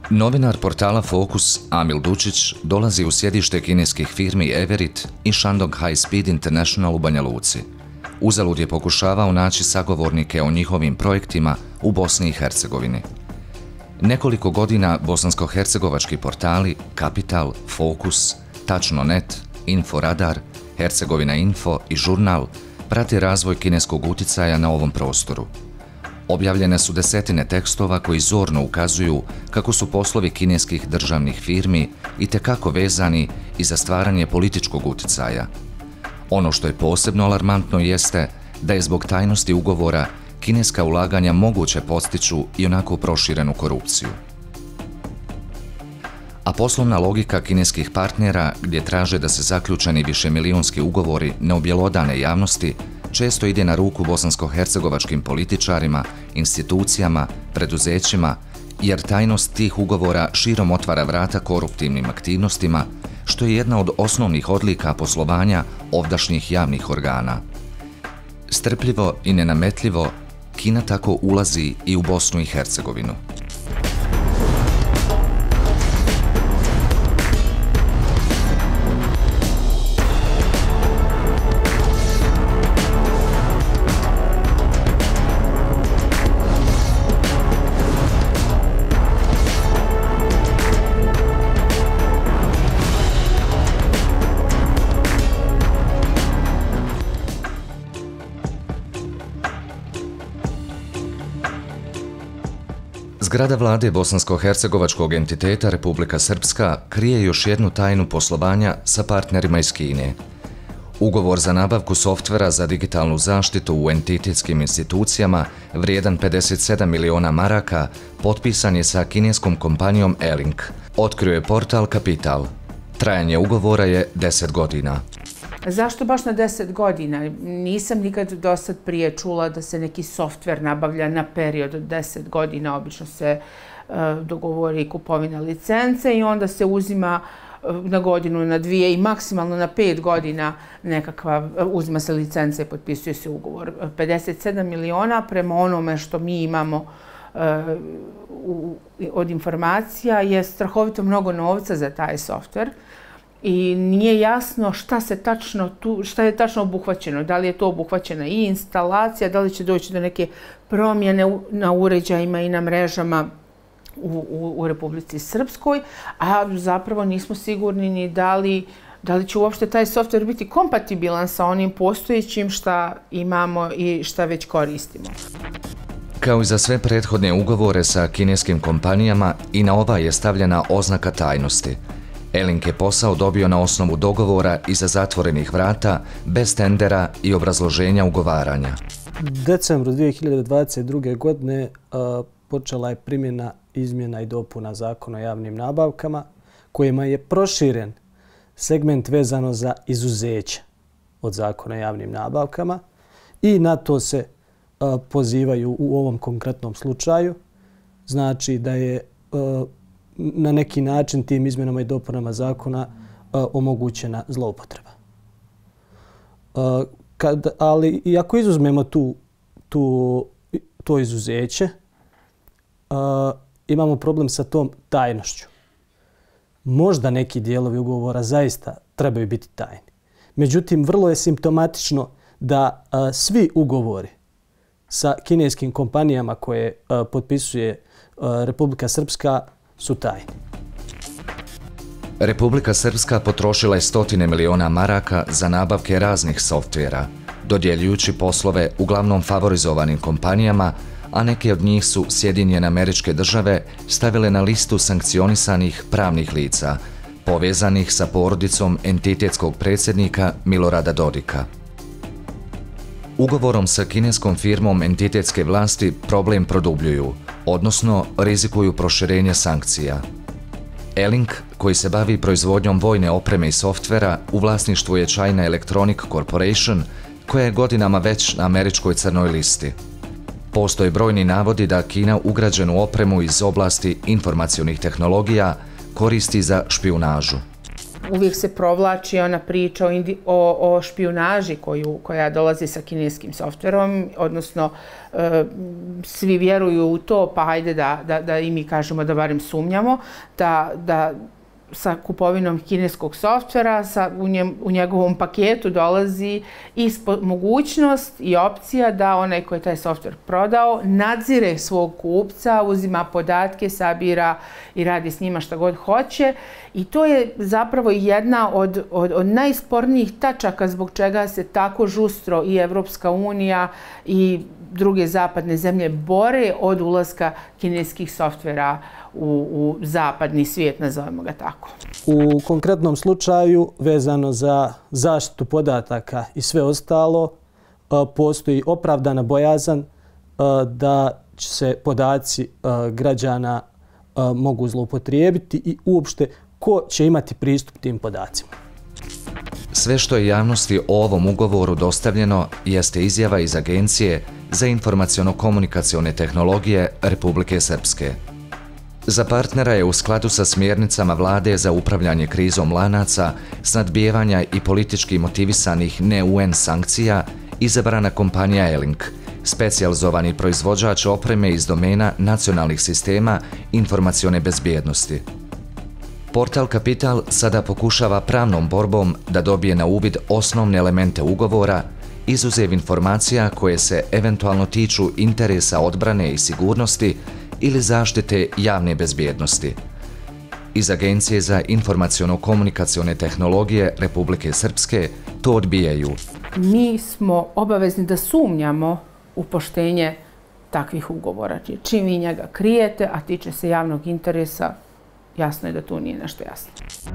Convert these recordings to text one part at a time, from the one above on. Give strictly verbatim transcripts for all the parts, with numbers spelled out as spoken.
Novinar portala Fokus Amil Dučić dolazi u sjedište kineskih firmi Everit i Shandong High Speed International u Banja Luci. Uzalud je pokušavao naći sagovornike o njihovim projektima u Bosni i Hercegovini. Nekoliko godina bosansko-hercegovački portali Kapital, Fokus, Tačno punto net, Inforadar, Hercegovina Info i Žurnal prati razvoj kineskog uticaja na ovom prostoru. Objavljene su desetine tekstova koji zorno ukazuju kako su poslovi kineskih državnih firmi itekako vezani i za stvaranje političkog uticaja. Ono što je posebno alarmantno jeste da je zbog tajnosti ugovora kineska ulaganja moguće postiću i onako proširenu korupciju. A poslovna logika kineskih partnera, gdje traže da se zaključeni višemilijonski ugovori ne objelodane javnosti, često ide na ruku bosansko-hercegovačkim političarima, institucijama, preduzećima, jer tajnost tih ugovora širom otvara vrata koruptivnim aktivnostima, što je jedna od osnovnih odlika poslovanja ovdašnjih javnih organa. Strpljivo i nenametljivo, Kina tako ulazi i u Bosnu i Hercegovinu. Zgrada vlade bosansko-hercegovačkog entiteta Republika Srpska krije još jednu tajnu poslovanja sa partnerima iz Kine. Ugovor za nabavku softvera za digitalnu zaštitu u entitetskim institucijama vrijedan pedeset sedam miliona maraka potpisan je sa kineskom kompanijom E-Link, otkrio je portal Kapital. Trajanje ugovora je deset godina. Zašto baš na deset godina? Nisam nikad do sad prije čula da se neki softver nabavlja na period od deset godina. Obično se uh, dogovori kupovina licence i onda se uzima uh, na godinu, na dvije i maksimalno na pet godina nekakva, uh, uzima se licenca i potpisuje se ugovor. pedeset sedam miliona prema onome što mi imamo uh, u, od informacija je strahovito mnogo novca za taj softver. I nije jasno šta se tačno tu, šta je tačno obuhvaćeno. Da li je to obuhvaćena i instalacija, da li će doći do neke promjene na uređajima i na mrežama u, u, u Republici Srpskoj, a zapravo nismo sigurni ni da li, da li će uopšte taj softver biti kompatibilan sa onim postojećim šta imamo i šta već koristimo. Kao i za sve prethodne ugovore sa kineskim kompanijama, i na ovaj je stavljena oznaka tajnosti. E-Link je posao dobio na osnovu dogovora iza zatvorenih vrata, bez tendera i obrazloženja ugovaranja. U decembru dvije hiljade dvadeset druge. godine a, počela je primjena izmjena i dopuna Zakona o javnim nabavkama, kojima je proširen segment vezano za izuzeće od Zakona o javnim nabavkama i na to se a, pozivaju u ovom konkretnom slučaju. Znači da je a, na neki način tim izmjenama i dopunama zakona a, omogućena zloupotreba. A, kad, ali i ako izuzmemo tu, tu, to izuzeće, a, imamo problem sa tom tajnošću. Možda neki dijelovi ugovora zaista trebaju biti tajni. Međutim, vrlo je simptomatično da a, svi ugovori sa kineskim kompanijama koje a, potpisuje a, Republika Srpska su tajni. Republika Srpska potrošila je stotine miliona maraka za nabavke raznih softvera, dodjeljujući poslove uglavnom favorizovanim kompanijama, a neke od njih su Sjedinjene Američke Države stavile na listu sankcionisanih pravnih lica, povezanih sa porodicom entitetskog predsjednika Milorada Dodika. Ugovorom sa kineskom firmom entitetske vlasti problem produbljuju, odnosno rizikuju proširenje sankcija. E-Link, koji se bavi proizvodnjom vojne opreme i softvera, u vlasništvu je China Electronic Corporation, koja je godinama već na američkoj crnoj listi. Postoje brojni navodi da Kina ugrađenu opremu iz oblasti informacionih tehnologija koristi za špijunažu. uvijek se provlači ona priča o, indi, o, o špijunaži koju, koja dolazi sa kineskim softverom, odnosno e, svi vjeruju u to, pa hajde da, da, da i mi kažemo da barem sumnjamo, da, da sa kupovinom kineskog softvera sa, u, njem, u njegovom paketu dolazi i mogućnost i opcija da onaj koji je taj softver prodao nadzire svog kupca, uzima podatke, sabira i radi s njima šta god hoće. I to je zapravo jedna od, od, od najspornijih tačaka zbog čega se tako žustro i Evropska unija i druge zapadne zemlje bore od ulaska kineskih softvera u, u zapadni svijet, nazovemo ga tako. U konkretnom slučaju, vezano za zaštitu podataka i sve ostalo, postoji opravdana bojazan da će se podaci građana mogu zloupotrijebiti i uopšte ko će imati pristup tim podacima. Sve što je javnosti o ovom ugovoru dostavljeno jeste izjava iz Agencije za informaciono-komunikacione tehnologije Republike Srpske. Za partnera je u skladu sa smjernicama Vlade za upravljanje krizom lanaca, snadbijevanja i politički motivisanih ne-U N sankcija izabrana kompanija E-Link, specijalizovani proizvođač opreme iz domena nacionalnih sistema informacione bezbjednosti. Portal Kapital sada pokušava pravnom borbom da dobije na uvid osnovne elemente ugovora, izuzev informacija koje se eventualno tiču interesa odbrane i sigurnosti ili zaštite javne bezbjednosti. Iz Agencije za informaciono-komunikacione tehnologije Republike Srpske to odbijaju. Mi smo obavezni da sumnjamo u poštenje takvih ugovora. Čim vi njega krijete, a tiče se javnog interesa, jasno je da tu nije nešto jasno.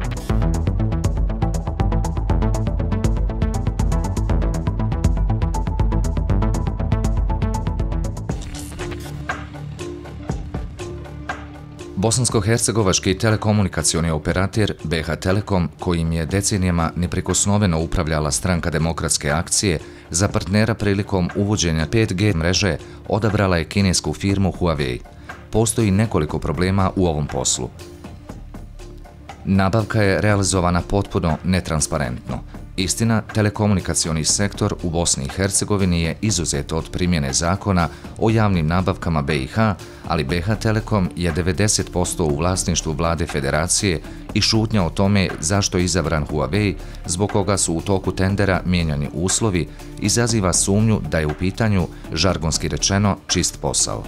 Bosansko-hercegovački telekomunikacioni operator B H Telekom, kojim je decenijama neprikosnoveno upravljala Stranka demokratske akcije, za partnera prilikom uvođenja pet G mreže odabrala je kinesku firmu Huawei. Postoji nekoliko problema u ovom poslu. Nabavka je realizovana potpuno netransparentno. Istina, telekomunikacioni sektor u Bosni i Hercegovini je izuzet od primjene zakona o javnim nabavkama B i H, ali B H Telekom je devedeset posto u vlasništvu Vlade Federacije i šutnja o tome zašto je izabran Huawei, zbog koga su u toku tendera mijenjani uslovi, izaziva sumnju da je u pitanju, žargonski rečeno, čist posao.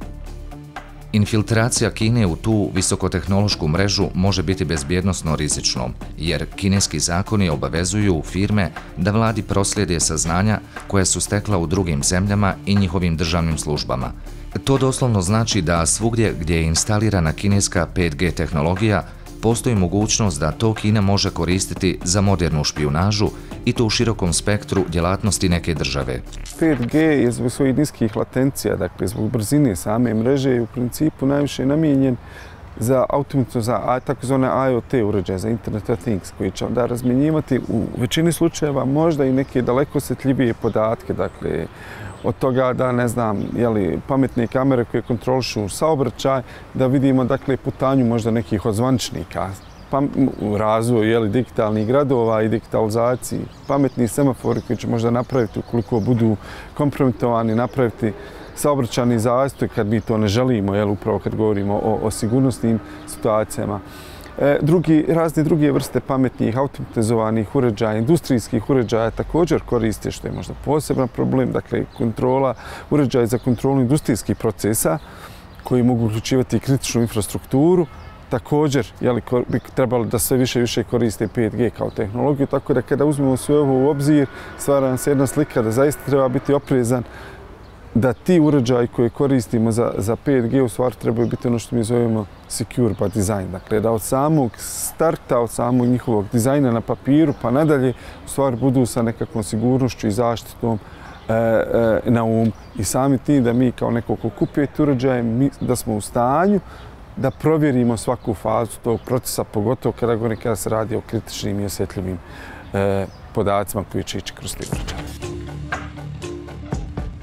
Infiltracija Kine u tu visokotehnološku mrežu može biti bezbjednosno rizičnom, jer kineski zakoni obavezuju firme da vladi proslijede saznanja koja su stekla u drugim zemljama i njihovim državnim službama. To doslovno znači da svugdje gdje je instalirana kineska pet G tehnologija, postoji mogućnost da to Kina može koristiti za modernu špijunažu i to u širokom spektru djelatnosti neke države. pet G je zbog svojih niskih latencija, dakle zbog brzine same mreže i u principu najviše namijenjen za automatizam, za takozvane I O T uređaje, za Internet of Things, koji će onda razmjenjivati u većini slučajeva možda i neke daleko osjetljivije podatke, dakle od toga da, ne znam, jeli, pametne kamere koje kontrolišu saobraćaj, da vidimo, dakle, putanju možda nekih od zvaničnika u razvoju, jeli, digitalnih gradova i digitalizaciji, pametni semafori koji će možda napraviti, ukoliko budu kompromitovani, napraviti saobraćajni zastoj kad mi to ne želimo, jel, upravo kad govorimo o, o sigurnosnim situacijama. E, drugi, razne druge vrste pametnih, automatizovanih uređaja, industrijskih uređaja također koriste, što je možda poseban problem, dakle kontrola, uređaja za kontrolu industrijskih procesa koji mogu uključivati kritičnu infrastrukturu, također jeli, bi trebalo da sve više i više koriste pet G kao tehnologiju, tako da kada uzmemo sve ovo u obzir, stvara nam se jedna slika da zaista treba biti oprezan da ti uređaji koje koristimo za, za pet G u stvari trebaju biti ono što mi zovemo secure by design. Dakle, da od samog starta, od samog njihovog dizajna na papiru pa nadalje u stvari budu sa nekakvom sigurnošću i zaštitom e, e, na um. I sami tim da mi kao neko ko kupuje uređaje, mi, da smo u stanju da provjerimo svaku fazu tog procesa, pogotovo kada, govorim, kada se radi o kritičnim i osjetljivim e, podacima koji će ići kroz te uređaje.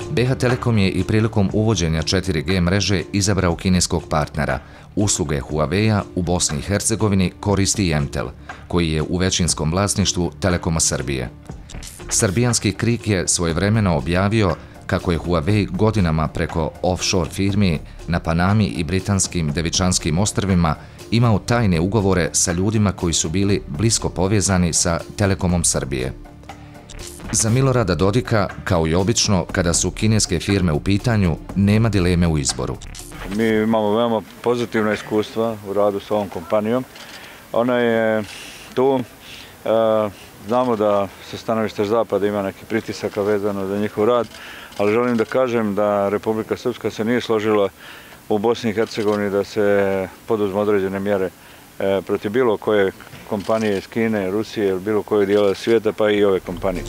B H Telekom je i prilikom uvođenja četiri G mreže izabrao kineskog partnera. Usluge Huawei-a u Bosni i Hercegovini koristi i M T E L, koji je u većinskom vlasništvu Telekoma Srbije. Srbijanski Krik je svojevremeno objavio kako je Huawei godinama preko offshore firmi na Panami i britanskim Devičanskim ostrvima imao tajne ugovore sa ljudima koji su bili blisko povezani sa Telekomom Srbije. Za Milorada Dodika, kao i obično, kada su kineske firme u pitanju, nema dileme u izboru. Mi imamo veoma pozitivna iskustva u radu s ovom kompanijom. Ona je tu, znamo da sa stanovišta Zapada ima neki pritisaka vezano za njihov rad, ali želim da kažem da Republika Srpska se nije složila u Bosni i Hercegovini da se poduzme određene mjere protiv bilo koje kompanije iz Kine, Rusije ili bilo koje dijela svijeta, pa i ove kompanije.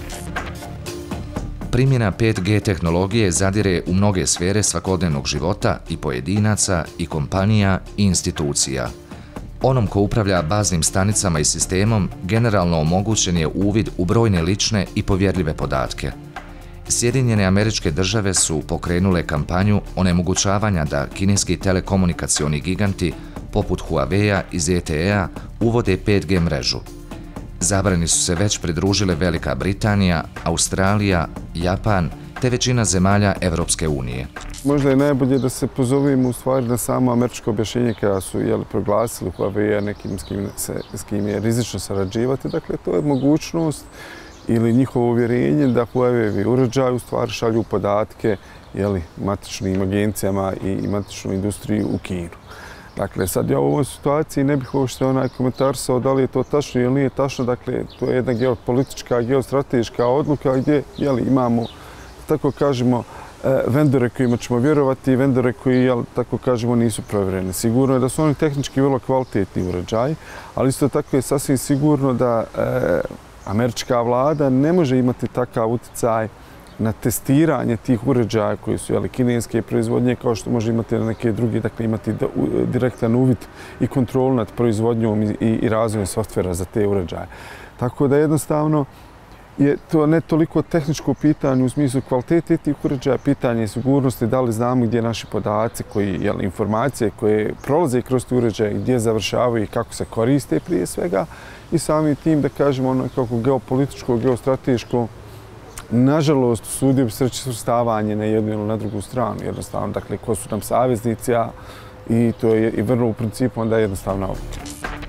Primjena pet G tehnologije zadire u mnoge sfere svakodnevnog života i pojedinaca, i kompanija, i institucija. Onom ko upravlja baznim stanicama i sistemom generalno omogućen je uvid u brojne lične i povjerljive podatke. Sjedinjene Američke Države su pokrenule kampanju onemogućavanja da kineski telekomunikacioni giganti poput Huawei-a i Z T E-a uvode pet G mrežu. Zabrani su se već pridružile Velika Britanija, Australija, Japan te većina zemalja Evropske unije. Možda je najbolje da se pozovemo u stvari na samo američko objašnjenje kada su jeli, proglasili Huawei-a nekim s kim, se, s kim je rizično sarađivati. Dakle, to je mogućnost ili njihovo uvjerenje da Huawei uređaji u stvari šalju podatke jeli, matičnim agencijama i matičnoj industriji u Kinu. Dakle, sad ja u ovoj situaciji ne bih uopšte onaj komentarsao da li je to tačno ili nije tačno. Dakle, to je jedna geopolitička, geostrateška odluka gdje jeli, imamo, tako kažemo, vendore kojima ćemo vjerovati i vendore koji, jel, tako kažemo, nisu provjereni. Sigurno je da su oni tehnički vrlo kvalitetni uređaji, ali isto tako je sasvim sigurno da e, američka vlada ne može imati takav utjecaj na testiranje tih uređaja koji su jeli, kineske proizvodnje, kao što može imati na neke druge, dakle imati da, u, direktan uvid i kontrolu nad proizvodnjom i, i razvojem softvera za te uređaje. Tako da jednostavno je to ne toliko tehničko pitanje u smislu kvalitete tih uređaja, pitanje sigurnosti, da li znamo gdje naši podaci, koji, jeli, informacije koje prolaze kroz te uređaje, gdje završavaju i kako se koriste prije svega i samim tim, da kažemo, ono kako geopolitičko, geostrateško, nažalost, sudio bi se reći svrstavanje na jednu ili na drugu stranu. Jednostavno, dakle, ko su nam saveznici, a i to je i vrlo u principu onda jednostavna odluka.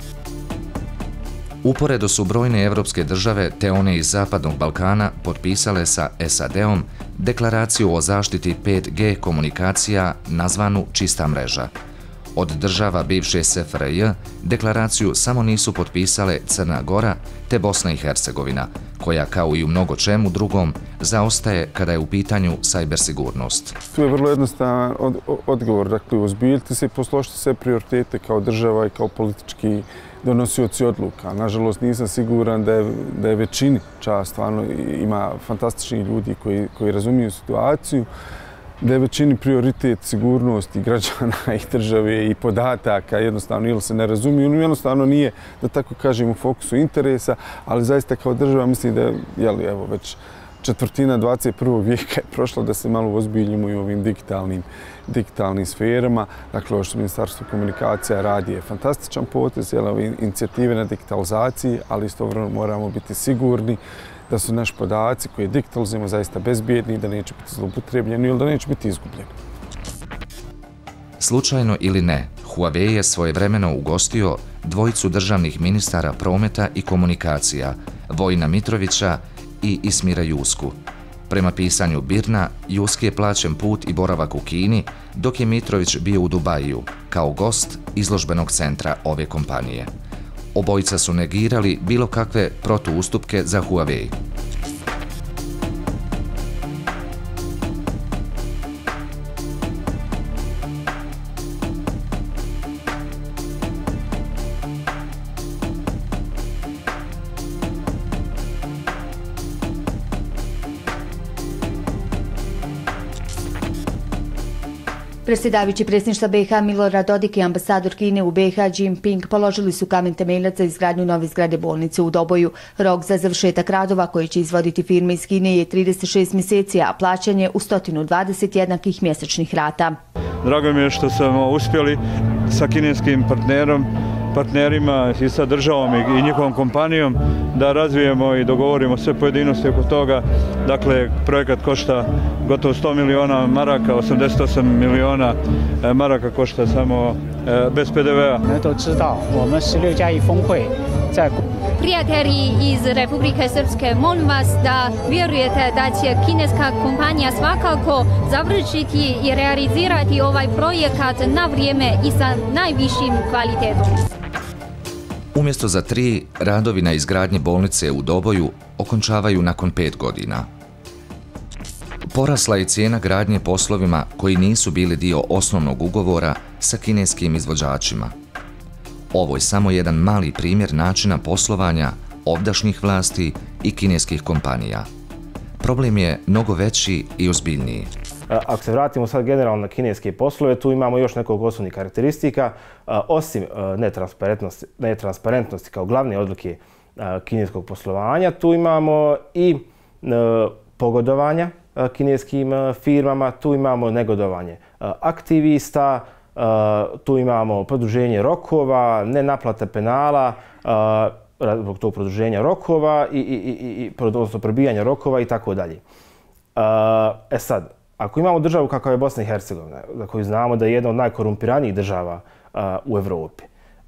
Uporedo su brojne evropske države, te one iz Zapadnog Balkana, potpisale sa S A D-om deklaraciju o zaštiti pet G komunikacija nazvanu Čista mreža. Od država bivše S F R J deklaraciju samo nisu potpisale Crna Gora te Bosna i Hercegovina, koja kao i u mnogo čemu drugom zaostaje kada je u pitanju sajber sigurnost. Tu je vrlo jednostavan od, odgovor, dakle ozbiljiti se i posložiti sve prioritete kao država i kao politički donosioci odluka. Nažalost, nisam siguran da je, da je većini čast, stvarno ima fantastičnih ljudi koji, koji razumiju situaciju, da je većini prioritet sigurnosti građana i države i podataka jednostavno ili se ne razumiju, ili jednostavno nije, da tako kažem, u fokusu interesa, ali zaista kao država mislim da je, jeli, evo, već četvrtina dvadeset prvog vijeka je prošla da se malo ozbiljimo i u ovim digitalnim, digitalnim sferama. Dakle, ovo što Ministarstvo komunikacija radi je fantastičan potez, jel, ove inicijative na digitalizaciji, ali istovremeno moramo biti sigurni da su naši podaci koje digitalizujemo zaista bezbjedni, da neće biti zloupotrebljeni ili da neće biti izgubljeni. Slučajno ili ne, Huawei je svojevremeno ugostio dvojicu državnih ministara prometa i komunikacija, Vojina Mitrovića i Ismira Jusku. Prema pisanju Birna, Juski je plaćen put i boravak u Kini, dok je Mitrović bio u Dubaju, kao gost izložbenog centra ove kompanije. Obojica su negirali bilo kakve protuustupke za Huawei. Predsjedavajući predsjedništva B i H Milorad Dodik i ambasador Kine u B i H Xi Jinping položili su kamen temeljac za izgradnju nove zgrade bolnice u Doboju. Rok za završetak radova koji će izvoditi firme iz Kine je trideset šest mjeseci, a plaćanje u sto dvadeset jednakih mjesečnih rata. Drago mi je što smo uspjeli sa kineskim partnerom partnerima i sa državom i njihovom kompanijom da razvijemo i dogovorimo sve pojedinosti oko toga. Dakle, projekat košta gotovo sto miliona maraka, osamdeset osam miliona maraka košta samo bez P D V-a. Prijatelji iz Republike Srpske, molim vas da vjerujete da će kineska kompanija svakako završiti i realizirati ovaj projekat na vrijeme i sa najvišim kvalitetom. Umjesto za tri, radovi na izgradnji bolnice u Doboju okončavaju nakon pet godina. Porasla je cijena gradnje poslovima koji nisu bili dio osnovnog ugovora sa kineskim izvođačima. Ovo je samo jedan mali primjer načina poslovanja ovdašnjih vlasti i kineskih kompanija. Problem je mnogo veći i ozbiljniji. Ako se vratimo sad generalno na kineske poslove, tu imamo još nekoliko osnovnih karakteristika. Osim netransparentnosti, netransparentnosti kao glavne odlike kineskog poslovanja, tu imamo i pogodovanja kineskim firmama, tu imamo negodovanje aktivista, tu imamo produženje rokova, nenaplate penala, zbog tog produženja rokova i, i, i, odnosno probijanja rokova i tako dalje. E sad, ako imamo državu kakva je Bosna i Hercegovina, za koju znamo da je jedna od najkorumpiranijih država u Evropi,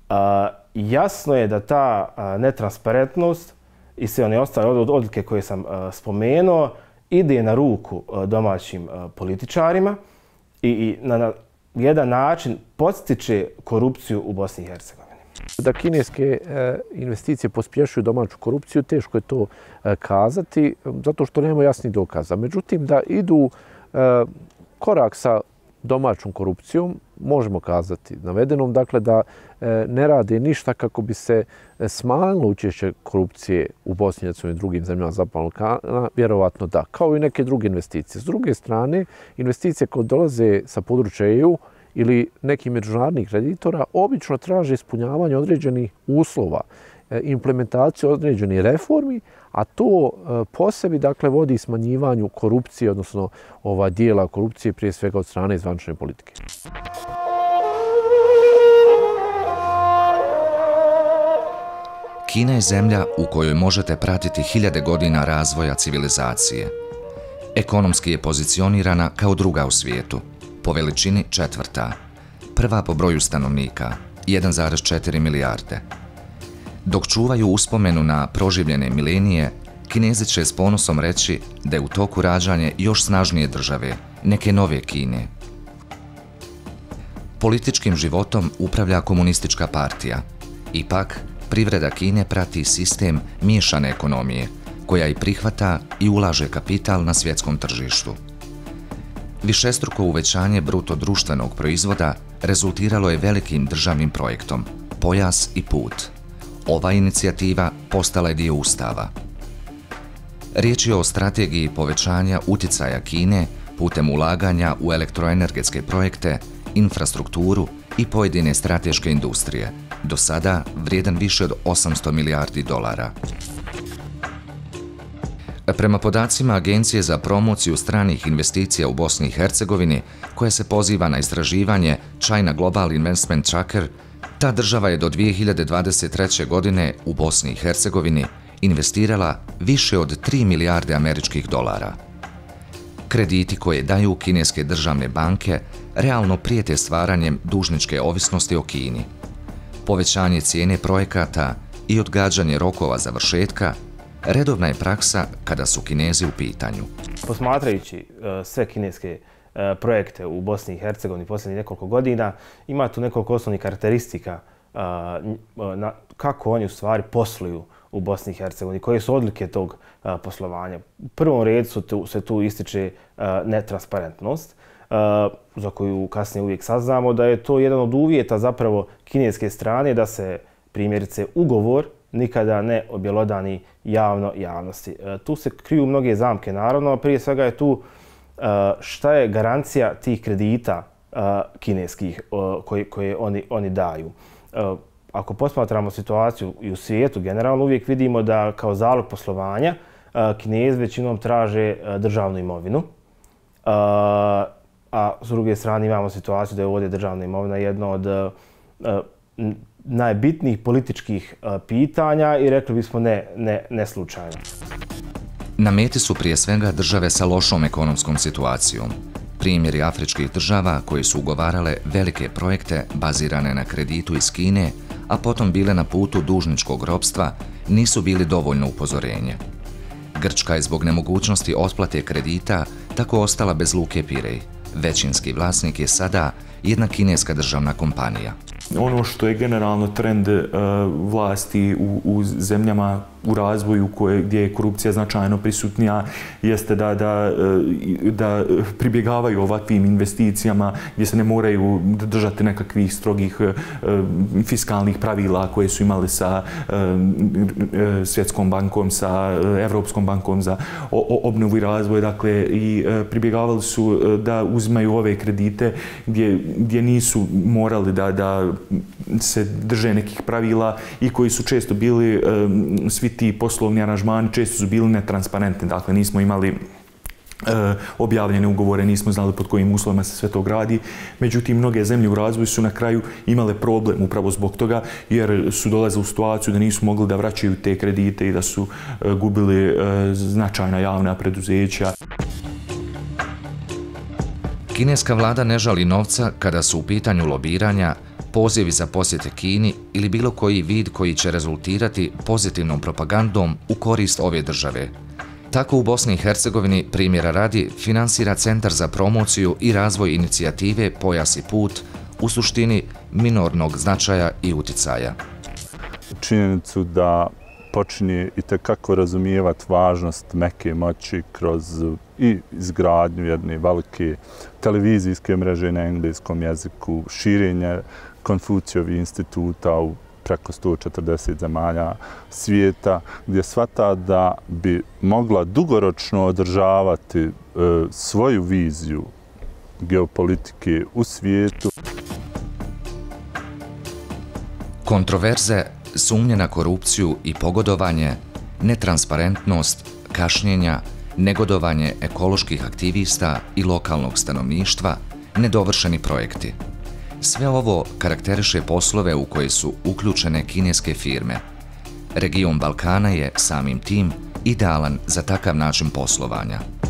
jasno je da ta netransparentnost i sve one ostale odlike koje sam spomenuo ide na ruku domaćim političarima i, i na, na jedan način podstiče korupciju u Bosni i Hercegovini. Da kineske investicije pospješuju domaću korupciju, teško je to kazati, zato što nemamo jasnih dokaza. Međutim, da idu korak sa domaćom korupcijom, možemo kazati navedenom, dakle da ne rade ništa kako bi se smanjilo učešće korupcije u Bosni i Hercegovini i drugim zemljama Zapadnog Balkana, vjerovatno da, kao i neke druge investicije. S druge strane, investicije koje dolaze sa područja E U ili nekih međunarodnih kreditora obično traže ispunjavanje određenih uslova, implementaciju određenih reformi, a to po sebi dakle vodi smanjivanju korupcije, odnosno ova dijela korupcije prije svega od strane zvanične politike. Kina je zemlja u kojoj možete pratiti hiljade godina razvoja civilizacije. Ekonomski je pozicionirana kao druga u svijetu, po veličini četvrta, prva po broju stanovnika, jedan zarez četiri milijarde. Dok čuvaju uspomenu na proživljene milenije, Kinezi će s ponosom reći da je u toku rađanje još snažnije države, neke nove Kine. Političkim životom upravlja komunistička partija. Ipak, privreda Kine prati sistem miješane ekonomije, koja i prihvata i ulaže kapital na svjetskom tržištu. Višestruko uvećanje bruto društvenog proizvoda rezultiralo je velikim državnim projektom Pojas i put. Ova inicijativa postala je dio Ustava. Riječ je o strategiji povećanja utjecaja Kine putem ulaganja u elektroenergetske projekte, infrastrukturu i pojedine strateške industrije, do sada vrijedan više od osamsto milijardi dolara. Prema podacima Agencije za promociju stranih investicija u Bosni i Hercegovini, koja se poziva na istraživanje China Global Investment Tracker, ta država je do dvije hiljade dvadeset treće. godine u Bosni i Hercegovini investirala više od tri milijarde američkih dolara. Krediti koje daju kineske državne banke realno prijete stvaranjem dužničke ovisnosti o Kini. Povećanje cijene projekata i odgađanje rokova završetka redovna je praksa kada su Kinezi u pitanju. Posmatrajući uh, sve kineske uh, projekte u Bosni i Hercegovini posljednjih nekoliko godina, ima tu nekoliko osnovnih karakteristika uh, na, kako oni u stvari posluju u Bosni i Hercegovini, koje su odlike tog uh, poslovanja. U prvom redu su tu, se tu ističe uh, netransparentnost, uh, za koju kasnije uvijek saznamo da je to jedan od uvjeta zapravo kineske strane da se primjerice ugovor nikada ne objelodani javno javnosti. E, tu se kriju mnoge zamke, naravno, prije svega je tu e, šta je garancija tih kredita kineskih koje oni daju. Ako posmatramo situaciju i u svijetu, generalno uvijek vidimo da kao zalog poslovanja Kinezi većinom traže državnu imovinu, a s druge strane imamo situaciju da je ovdje državna imovina jedno od najbitnijih političkih pitanja i rekli bismo ne, ne, ne slučajno. Na meti su prije svega države sa lošom ekonomskom situacijom. Primjeri afričkih država koje su ugovarale velike projekte bazirane na kreditu iz Kine, a potom bile na putu dužničkog ropstva, nisu bili dovoljno upozorenje. Grčka je zbog nemogućnosti otplate kredita tako ostala bez luke Pirej. Većinski vlasnik je sada jedna kineska državna kompanija. Ono što je generalno trend uh, vlasti u, u zemljama u razvoju koje, gdje je korupcija značajno prisutnija jeste da, da, da pribjegavaju ovakvim investicijama gdje se ne moraju držati nekakvih strogih uh, fiskalnih pravila koje su imali sa uh, Svjetskom bankom, sa Evropskom bankom za obnovu i razvoj. Dakle, i uh, pribjegavali su uh, da uzimaju ove kredite gdje, gdje nisu morali da, da se drže nekih pravila i koji su često bili, um, svi ti poslovni aranžmani često su bili netransparentni. Dakle, nismo imali uh, objavljene ugovore, nismo znali pod kojim uslovima se sve to gradi. Međutim, mnoge zemlje u razvoju su na kraju imale problem upravo zbog toga jer su dolazili u situaciju da nisu mogli da vraćaju te kredite i da su uh, gubili uh, značajna javna preduzeća. Kineska vlada ne žali novca kada su u pitanju lobiranja, pozivi za posjete Kini ili bilo koji vid koji će rezultirati pozitivnom propagandom u korist ove države. Tako u Bosni i Hercegovini, primjera radi, finansira Centar za promociju i razvoj inicijative Pojas i put, u suštini minornog značaja i uticaja. Činjenicu da počinje i tekako razumijevati važnost meke moći kroz i izgradnju jedne velike televizijske mreže na engleskom jeziku, širenje Konfucijevih instituta u preko sto četrdeset zemalja svijeta, gdje shvata da bi mogla dugoročno održavati e, svoju viziju geopolitike u svijetu. Kontroverze, sumnje na korupciju i pogodovanje, netransparentnost, kašnjenja, negodovanje ekoloških aktivista i lokalnog stanovništva, nedovršeni projekti. Sve ovo karakteriše poslove u koje su uključene kineske firme. Region Balkana je samim tim idealan za takav način poslovanja.